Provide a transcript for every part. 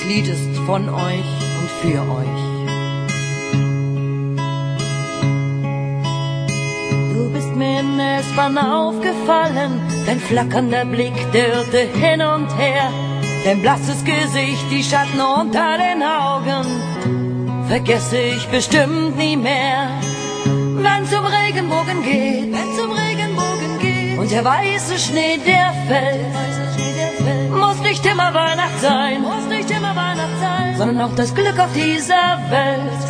Dieses Lied ist von euch und für euch. Du bist mir in der S-Bahn aufgefallen, dein flackernder Blick, der irrte hin und her, dein blasses Gesicht, die Schatten unter den Augen, vergesse ich bestimmt nie mehr. Wenn's um Regenbogen geht, und der weiße Schnee, der fällt, muss nicht immer Weihnacht sein, sondern auch das Glück auf dieser Welt.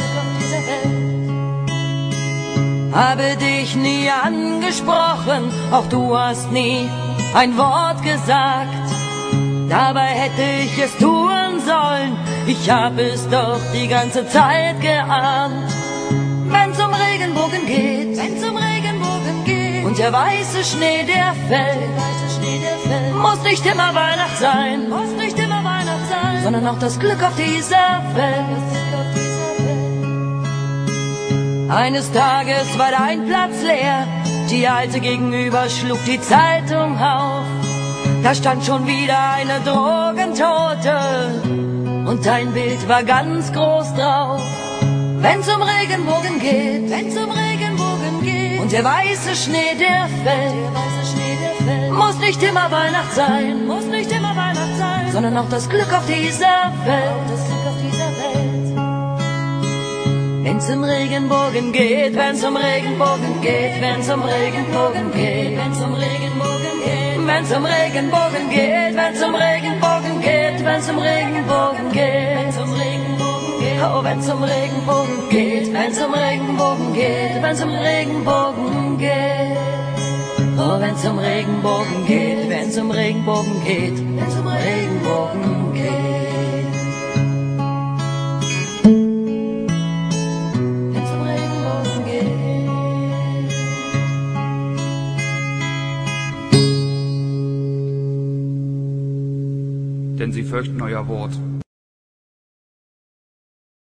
Habe dich nie angesprochen, auch du hast nie ein Wort gesagt. Dabei hätte ich es tun sollen, ich hab es doch die ganze Zeit geahnt. Wenn's um Regenbogen geht, und der weiße Schnee, der fällt, muss nicht immer Weihnacht sein, sondern auch das Glück auf dieser Welt. Eines Tages war dein Platz leer, die Alte gegenüber schlug die Zeitung auf. Da stand schon wieder eine Drogentote und dein Bild war ganz groß drauf. Wenn's um Regenbogen geht, und der weiße Schnee, der fällt, muss nicht immer Weihnacht sein, sondern auch das Glück auf dieser Welt. Wenn's um Regenbogen geht, wenn's um Regenbogen geht, wenn's um Regenbogen geht, wenn's um Regenbogen geht, wenn's um Regenbogen geht, wenn's um Regenbogen geht, wenn's um Regenbogen geht, wenn's um Regenbogen geht, oh, wenn's um Regenbogen geht, wenn's um Regenbogen geht, wenn's um Regenbogen geht, oh, wenn's um Regenbogen geht, wenn's um Regenbogen geht, wenn's um Regenbogen geht. Denn sie fürchten euer Wort.